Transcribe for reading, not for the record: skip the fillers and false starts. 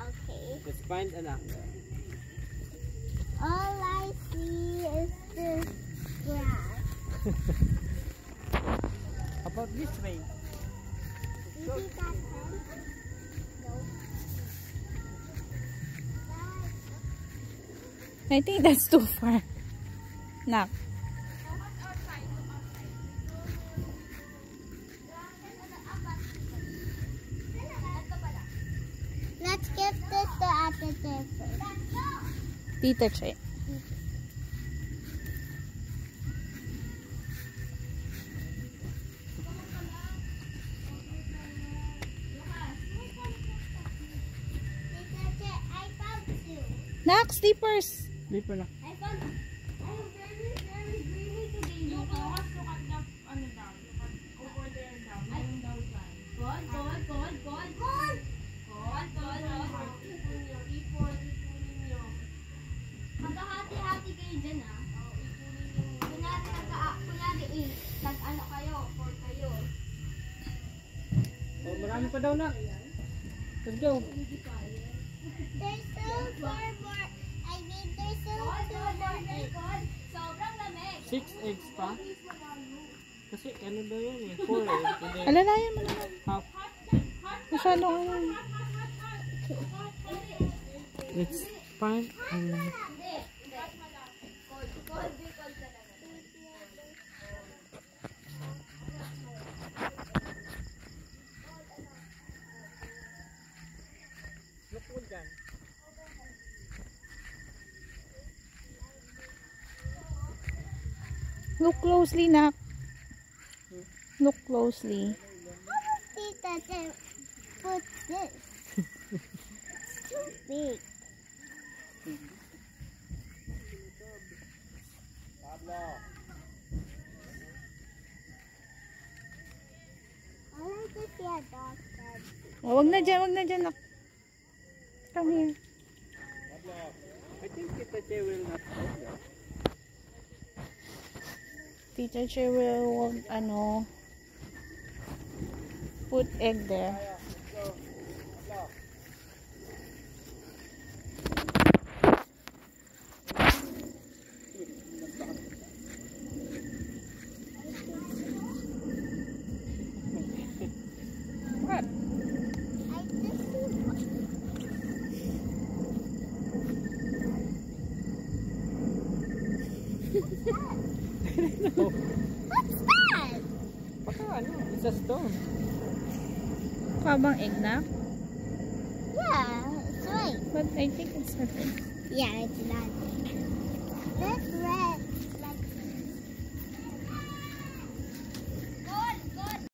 Okay. Let's find anak. All I see is this grass. How about this way? You see that pen? No. I think that's too far. Nak. Let's give this to Ate first. Tita Che. I found two. Nak, slippers. Slipper na. I found. I am very dreamy today. Look at the ano down. Over there down. Yung down side. Maghahati-hati kayo dyan, ah. Kunyari, ano kayo, 4 kayo. Oh, marami pa daw na. Let's go. There's still 4 more. I mean, there's still 2 more eggs. Sobrang lamig. 6 eggs pa. Kasi ano daw yan eh. 4 eh. Hindi. Alalayan mo naman. Half. Masyadong ano. Let's find Look po dyan. Look closely, Nak. Look closely. Tita, then put this. It's too big. I like to see a dog bed. Oh, wag na dyan, Nak. Come here. I think Tita Che will not go there. Tita Che will, put egg there. What? I just see one. Oh, What's that? baka ano? It's a stone. Kabang egg, Nak? Yeah, it's right. But I think it's nothing. Yeah, it's not.